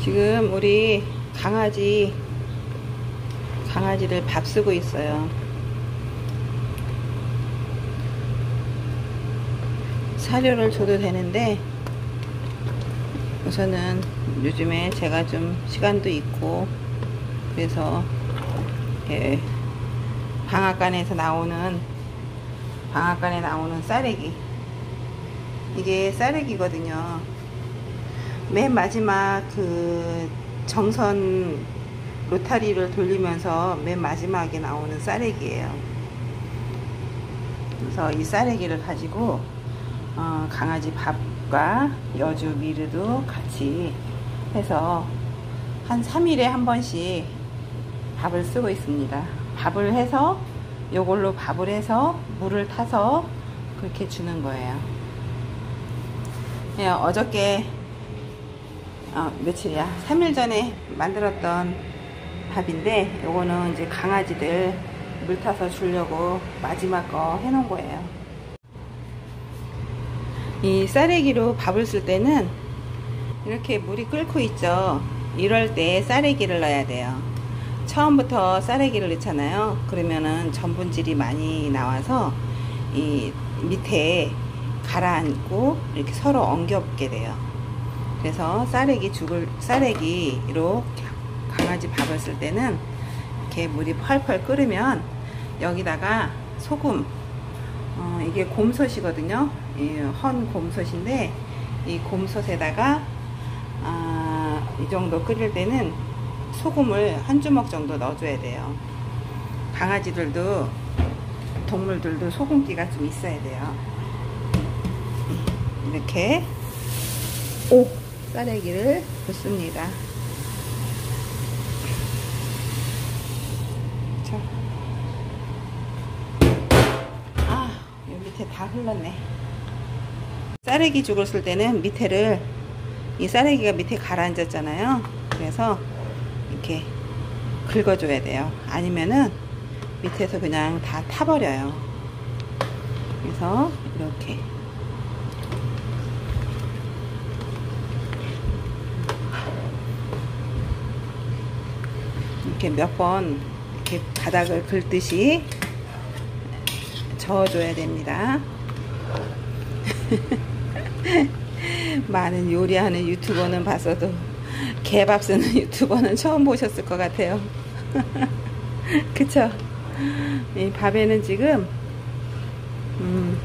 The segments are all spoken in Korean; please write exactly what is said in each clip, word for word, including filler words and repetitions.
지금 우리 강아지 강아지를 밥 쓰고 있어요. 사료를 줘도 되는데 우선은 요즘에 제가 좀 시간도 있고 그래서 예, 방앗간에서 나오는 방앗간에 나오는 쌀래기, 이게 쌀래기거든요. 맨 마지막 그 정선 로타리를 돌리면서 맨 마지막에 나오는 쌀래기예요. 그래서 이 쌀래기를 가지고 어, 강아지 밥과 여주 미르도 같이 해서 한 삼 일에 한 번씩 밥을 쓰고 있습니다. 밥을 해서 요걸로 밥을 해서 물을 타서 그렇게 주는 거예요. 예, 어저께 어, 며칠이야? 삼 일 전에 만들었던 밥인데 요거는 이제 강아지들 물 타서 주려고 마지막 거 해놓은 거예요. 이 쌀래기로 밥을 쓸 때는 이렇게 물이 끓고 있죠. 이럴 때 쌀래기를 넣어야 돼요. 처음부터 쌀래기를 넣잖아요. 그러면은 전분질이 많이 나와서 이 밑에 가라앉고 이렇게 서로 엉겹게 돼요. 그래서 쌀래기 죽을 쌀래기로 강아지 밥을 쓸 때는 이렇게 물이 펄펄 끓으면 여기다가 소금, 어, 이게 곰솥이거든요. 이 헌 곰솥인데 이 곰솥에다가 아, 이 정도 끓일 때는 소금을 한 주먹 정도 넣어줘야 돼요. 강아지들도 동물들도 소금기가 좀 있어야 돼요. 이렇게 오 쌀래기를 붓습니다. 자, 아, 여기 밑에 다 흘렀네. 쌀래기 죽을 쓸 때는 밑에를, 이 쌀래기가 밑에 가라앉았잖아요. 그래서 이렇게 긁어줘야 돼요. 아니면은 밑에서 그냥 다 타버려요. 그래서 이렇게 이렇게 몇 번 이렇게 바닥을 긁듯이 저어줘야 됩니다. 많은 요리하는 유튜버는 봤어도 개밥 쓰는 유튜버는 처음 보셨을 것 같아요. 그쵸? 이 밥에는 지금 음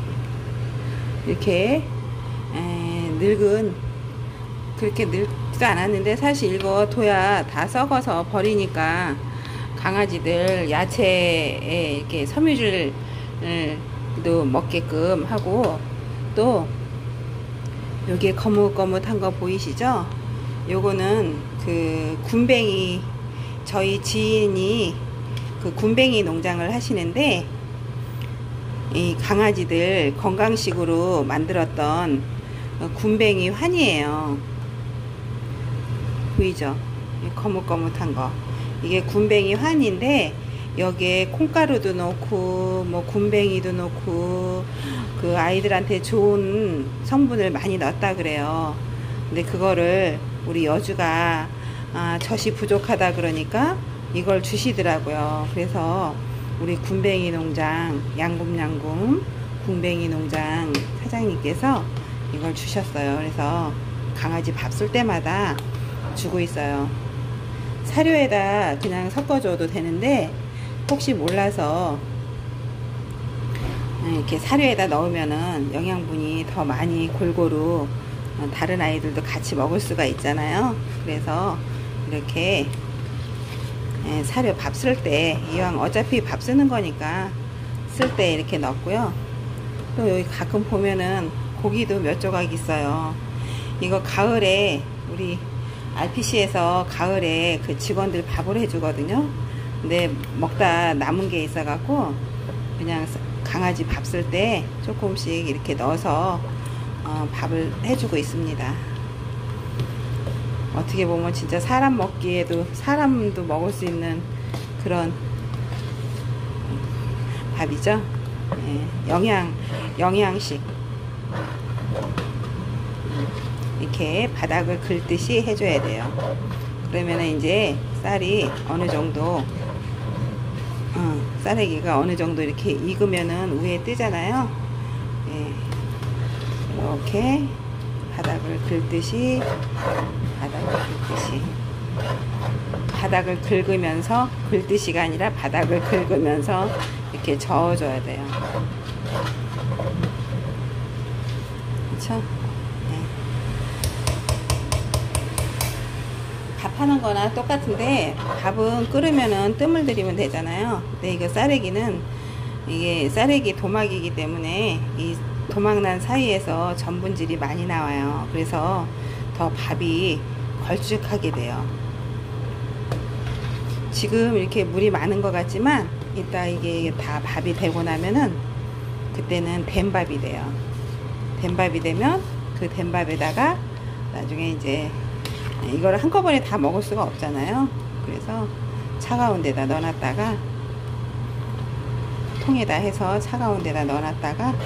이렇게 에, 늙은, 그렇게 늙지도 않았는데 사실 이거 둬야 다 썩어서 버리니까 강아지들 야채에 이렇게 섬유질도 먹게끔 하고, 또 여기에 거뭇거뭇한 거 보이시죠? 요거는 그 군뱅이, 저희 지인이 그 군뱅이 농장을 하시는데 이 강아지들 건강식으로 만들었던 군뱅이 환이에요. 보이죠? 거뭇거뭇한 거, 이게 군뱅이 환인데 여기에 콩가루도 넣고 뭐 군뱅이도 넣고 그 아이들한테 좋은 성분을 많이 넣었다 그래요. 근데 그거를 우리 여주가 아, 젖이 부족하다 그러니까 이걸 주시더라고요. 그래서 우리 군뱅이 농장, 양금양금 군뱅이 농장 사장님께서 이걸 주셨어요. 그래서 강아지 밥 쓸 때마다 주고 있어요. 사료에다 그냥 섞어줘도 되는데 혹시 몰라서 이렇게 사료에다 넣으면은 영양분이 더 많이 골고루 다른 아이들도 같이 먹을 수가 있잖아요. 그래서 이렇게 사료 밥 쓸 때, 이왕 어차피 밥 쓰는 거니까 쓸 때 이렇게 넣고요. 또 여기 가끔 보면은 고기도 몇 조각 있어요. 이거 가을에 우리 알피씨에서 가을에 그 직원들 밥을 해주거든요. 근데 먹다 남은 게 있어 갖고 그냥 강아지 밥 쓸 때 조금씩 이렇게 넣어서 어, 밥을 해주고 있습니다. 어떻게 보면 진짜 사람 먹기에도, 사람도 먹을 수 있는 그런 밥이죠. 예, 영양, 영양식. 이렇게 바닥을 긁듯이 해줘야 돼요. 그러면은 이제 쌀이 어느 정도 어, 쌀에기가 어느 정도 이렇게 익으면은 위에 뜨잖아요. 예, 이렇게 바닥을 긁듯이 바닥을 긁듯이 바닥을 긁으면서 긁듯이가 아니라 바닥을 긁으면서 이렇게 저어줘야 돼요. 그렇죠? 네. 밥하는 거나 똑같은데 밥은 끓으면은 뜸을 들이면 되잖아요. 근데 이거 쌀에기는 이게 쌀에기 도막이기 때문에 이 도막난 사이에서 전분질이 많이 나와요. 그래서 더 밥이 걸쭉하게 돼요. 지금 이렇게 물이 많은 것 같지만 이따 이게 다 밥이 되고 나면은 그때는 된밥이 돼요. 된밥이 되면 그 된밥에다가 나중에 이제 이거를 한꺼번에 다 먹을 수가 없잖아요. 그래서 차가운 데다 넣어놨다가 통에다 해서 차가운 데다 넣어놨다가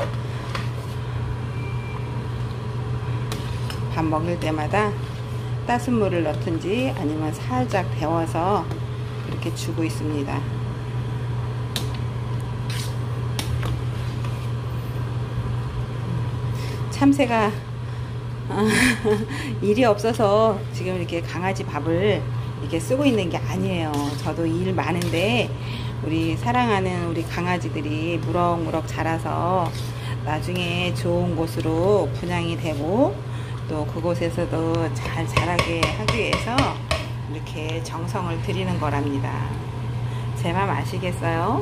밥 먹을 때마다 따뜻한 물을 넣든지 아니면 살짝 데워서 이렇게 주고 있습니다. 참새가 아, 일이 없어서 지금 이렇게 강아지 밥을 이렇게 쓰고 있는 게 아니에요. 저도 일 많은데 우리 사랑하는 우리 강아지들이 무럭무럭 자라서 나중에 좋은 곳으로 분양이 되고 또 그곳에서도 잘 자라게 하기 위해서 이렇게 정성을 들이는 거랍니다. 제 맘 아시겠어요?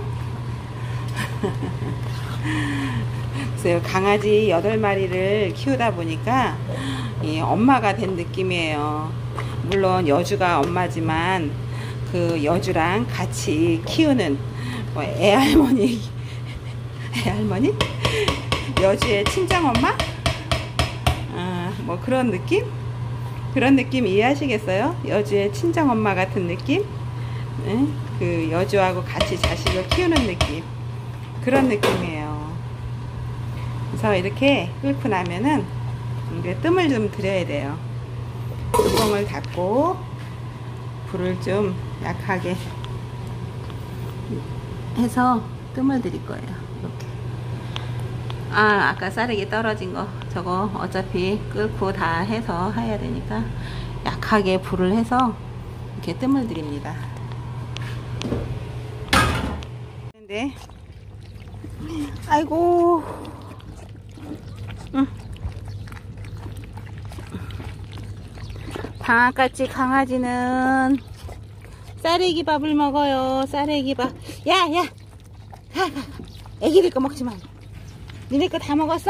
그래서 강아지 여덟 마리를 키우다 보니까 이 엄마가 된 느낌이에요. 물론 여주가 엄마지만 그 여주랑 같이 키우는 뭐 애할머니 애할머니? 여주의 친정엄마? 아, 뭐 그런 느낌? 그런 느낌 이해하시겠어요? 여주의 친정엄마 같은 느낌? 네? 그 여주하고 같이 자식을 키우는 느낌, 그런 느낌이에요. 그래서 이렇게 끓고 나면은 이제 뜸을 좀 들여야 돼요. 뚜껑을 닫고 불을 좀 약하게 해서 뜸을 들일 거예요. 이렇게. 아, 아까 쌀에기 떨어진 거 저거 어차피 끓고 다 해서 해야 되니까 약하게 불을 해서 이렇게 뜸을 들입니다. 근데 아이고, 응. 방앗같이 강아지는 쌀에기 밥을 먹어요. 쌀에기 밥. 야, 야, 가, 가. 애기들 거 먹지 마. 니네 거 다 먹었어?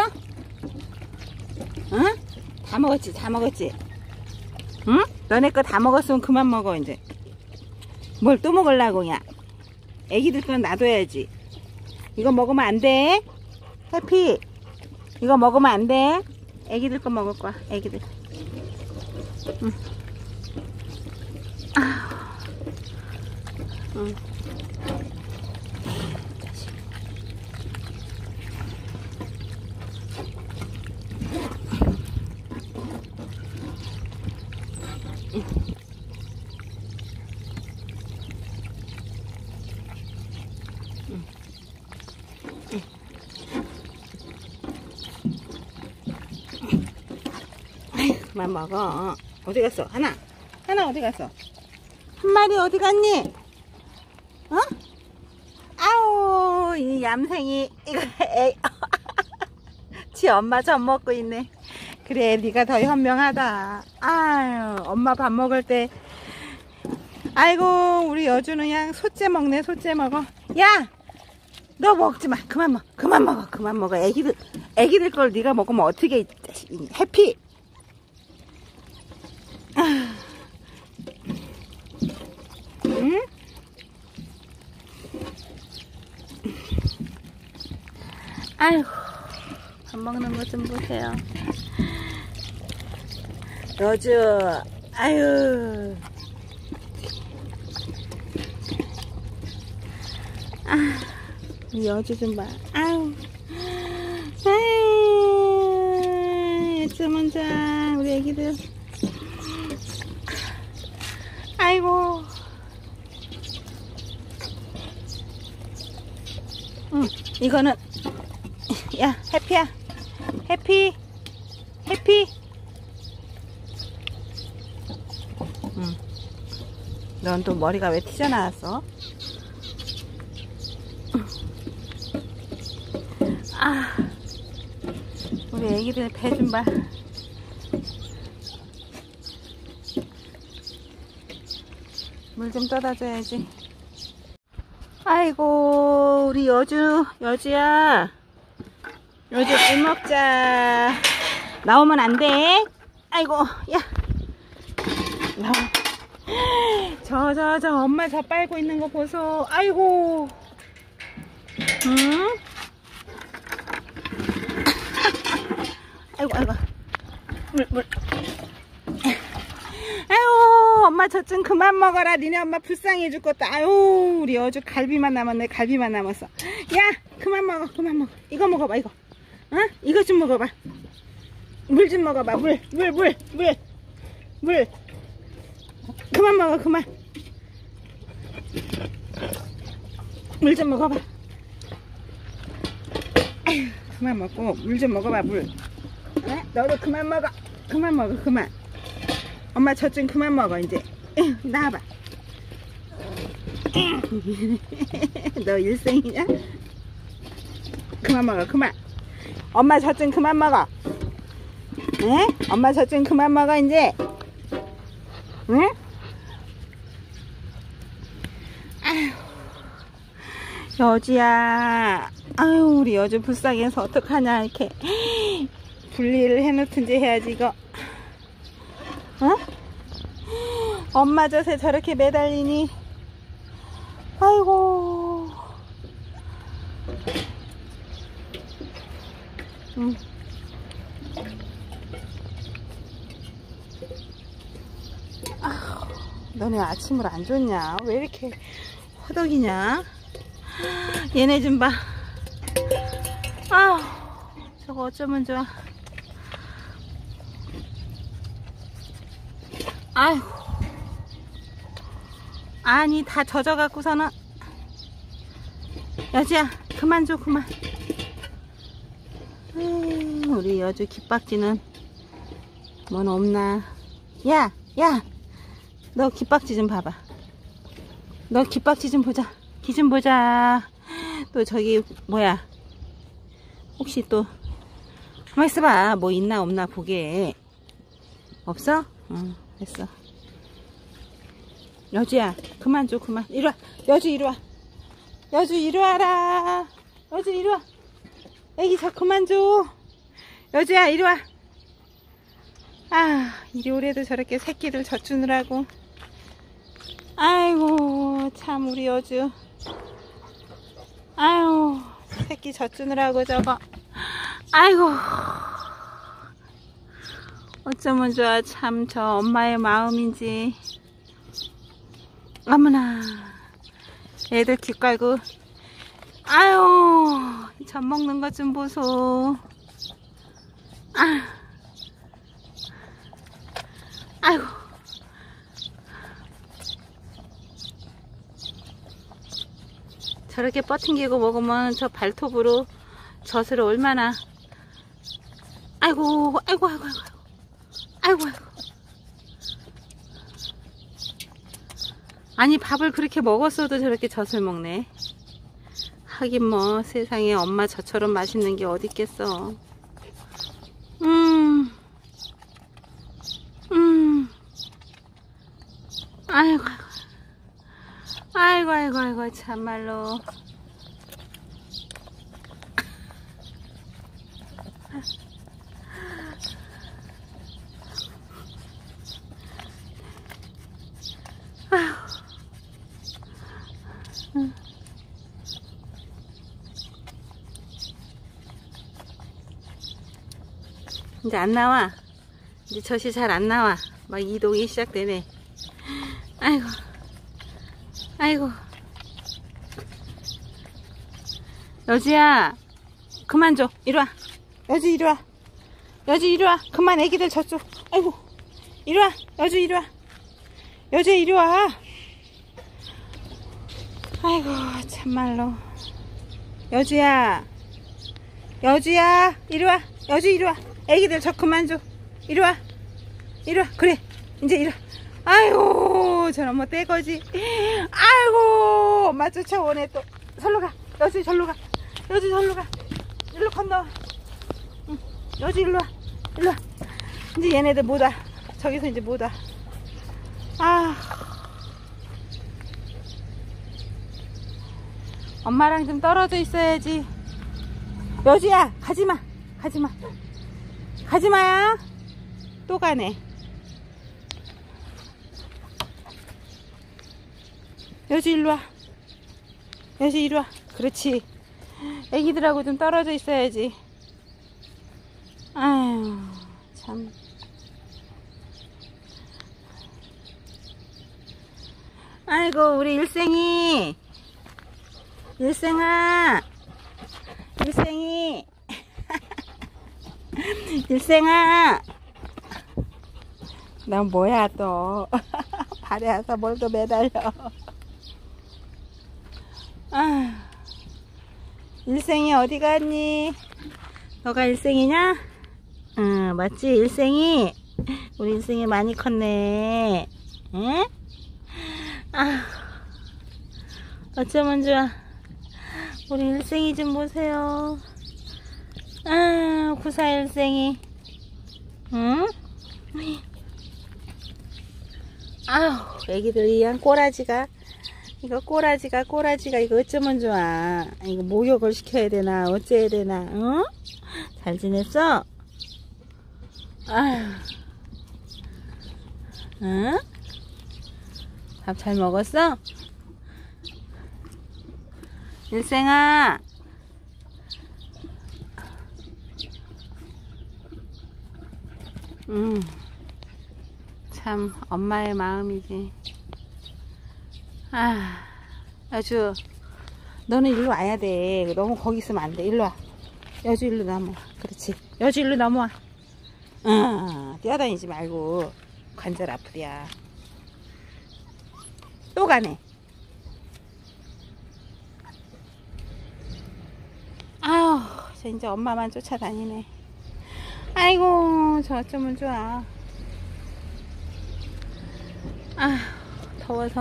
응? 다 먹었지, 다 먹었지. 응? 너네 거 다 먹었으면 그만 먹어 이제. 뭘 또 먹으려고. 야, 애기들 건 놔둬야지. 이거 먹으면 안 돼. 해피, 이거 먹으면 안 돼. 애기들 거 먹을 거야. 애기들. 응. 아, 응. 그만 먹어. 어디 갔어? 하나, 하나 어디 갔어? 한 마리 어디 갔니? 어? 아우, 이 얌생이 이거 에이. 지 엄마 젖 먹고 있네. 그래, 네가 더 현명하다. 아유, 엄마 밥 먹을 때. 아이고, 우리 여주는 그냥 소째 먹네. 소째 먹어. 야, 너 먹지 마. 그만 먹어. 그만 먹어. 그만 먹어. 애기들, 애기들 걸 네가 먹으면 어떻게 해피? 응? 아이고, 밥 먹는 것 좀 보세요. 여주, 아유. 아, 여주 좀 봐. 아유. 아유, 어쩌면 자, 우리 우리 애기들. 아이고. 응, 이거는, 야, 해피야. 해피. 해피. 응. 넌 또 머리가 왜 튀어나왔어? 아, 우리 애기들 배 좀 봐. 물 좀 떠다 줘야지. 아이고, 우리 여주, 여주야. 여주 물 먹자. 나오면 안 돼. 아이고, 야. 나와. 저, 저, 저, 엄마 저 빨고 있는 거 보소. 아이고. 응? 아이고, 아이고. 물, 물. 아유, 엄마 저 좀 그만 먹어라. 니네 엄마 불쌍해 죽겠다. 아유, 우리 여주 갈비만 남았네. 갈비만 남았어. 야, 그만 먹어. 그만 먹어. 이거 먹어봐, 이거. 어? 이거 좀 먹어봐. 물 좀 먹어봐. 물, 물, 물, 물. 물. 그만 먹어, 그만. 물 좀 먹어봐. 아유, 그만 먹고 물 좀 먹어봐, 물. 어? 너도 그만 먹어. 그만 먹어, 그만. 엄마 저 좀 그만 먹어, 이제. 나와봐. 너 일생이냐? 그만 먹어, 그만. 엄마 저 좀 그만 먹어. 응? 엄마 저 좀 그만 먹어, 이제. 응? 아휴, 여주야. 아유, 우리 여주 불쌍해서 어떡하냐, 이렇게. 분리를 해놓든지 해야지, 이거. 어? 엄마 젖에 저렇게 매달리니. 아이고. 응. 아휴, 너네 아침을 안 줬냐? 왜 이렇게 허덕이냐? 얘네 좀 봐. 아휴, 저거 어쩌면 좋아. 아휴, 아니 다 젖어갖고서는. 여주야, 그만 줘, 그만. 음, 우리 여주 깃박지는 뭔 없나. 야, 야, 너 깃박지 좀 봐봐. 너 깃박지 좀 보자. 기 좀 보자. 또 저기 뭐야, 혹시 또 가만 있어봐. 뭐 있나 없나 보게. 없어? 응, 됐어. 여주야, 그만 줘, 그만. 이리와. 여주 이리와. 여주 이리와라. 여주 이리와. 애기 저 그만 줘. 여주야 이리와. 아, 이리 오래도 저렇게 새끼들 젖주느라고. 아이고 참 우리 여주. 아유, 새끼 젖주느라고 저거. 아이고, 어쩌면 좋아. 참 저 엄마의 마음인지. 어머나, 애들 귀 깔고. 아유, 젖 먹는 것 좀 보소. 아, 아이고. 저렇게 뻗팅기고 먹으면 저 발톱으로 젖을 얼마나. 아이고, 아이고, 아이고, 아이고, 아이고, 아이고. 아니, 밥을 그렇게 먹었어도 저렇게 젖을 먹네. 하긴 뭐 세상에 엄마 저처럼 맛있는 게 어디 있겠어. 음, 음, 아이고, 아이고, 아이고, 아이고, 참말로. 아휴. 응. 이제 안 나와. 이제 젖이 잘 안 나와. 막 이동이 시작되네. 아이고, 아이고. 여주야, 그만 줘. 이리와. 여주 이리와. 여주 이리 와. 그만 애기들 저쪽. 아이고. 이리 와. 여주 이리 와. 여주 이리 와. 아이고 참말로. 여주야. 여주야. 이리 와. 여주 이리 와. 애기들 저 그만 줘. 이리 와. 이리 와. 그래. 이제 이리 와. 아이고 저런 뭐 떼거지. 아이고 엄마 쫓아오네 또. 절로 가. 여주 절로 가. 여주 절로 가. 일로 건너. 응. 여주 일로 와. 일로 와. 이제 얘네들 못 와. 저기서 이제 못 와. 아. 엄마랑 좀 떨어져 있어야지. 여주야 가지마. 가지마. 가지마야. 또 가네. 여주 일로 와. 여주 이리 와. 그렇지. 애기들하고 좀 떨어져 있어야지. 아유 참. 아이고 우리 일생이. 일생아. 일생이. 일생아. 넌 뭐야 또. 발에 와서 뭘 또 매달려. 아, 일생이 어디 갔니? 너가 일생이냐? 응, 맞지? 일생이? 우리 일생이 많이 컸네. 응? 아, 어쩌면 좋아. 우리 일생이 좀 보세요. 아, 구사 일생이. 응? 아우, 애기들 이한 꼬라지가. 이거 꼬라지가 꼬라지가 이거 어쩌면 좋아. 이거 목욕을 시켜야 되나 어째야 되나. 응? 잘 지냈어? 아휴. 응? 밥 잘 먹었어? 일생아. 음. 참 엄마의 마음이지. 아, 여주, 너는 일로 와야 돼. 너무 거기 있으면 안 돼. 일로 와. 여주 일로 넘어와. 그렇지. 여주 일로 넘어와. 어, 뛰어다니지 말고. 관절 아프랴. 또 가네. 아우, 저 이제 엄마만 쫓아다니네. 아이고, 저 어쩌면 좋아. 아, 더워서.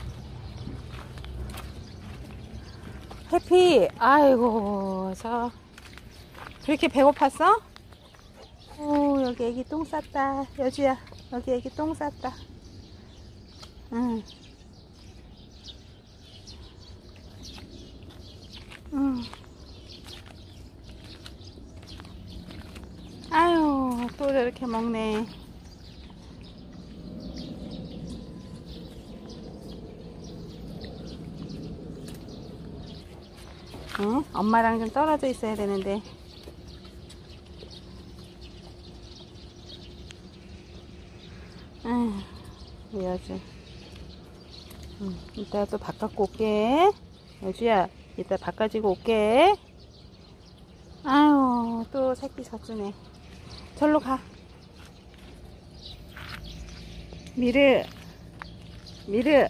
해피. 아이고 저 그렇게 배고팠어? 오 여기 애기 똥 쌌다. 여주야 여기 애기 똥 쌌다. 응. 응. 아유 또 저렇게 먹네. 응? 엄마랑 좀 떨어져 있어야 되는데. 아휴, 여주. 응, 이따 또 밥 갖고 올게. 여주야, 이따 밥 가지고 올게. 아유, 또 새끼 젖주네. 절로 가. 미르. 미르.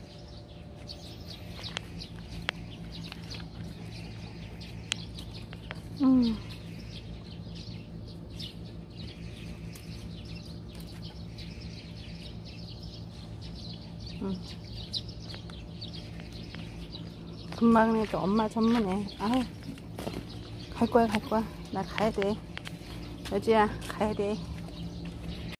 음. 음. 금방 해도 엄마 전문해. 아유, 갈 거야, 갈 거야. 나 가야 돼. 여주야, 가야 돼.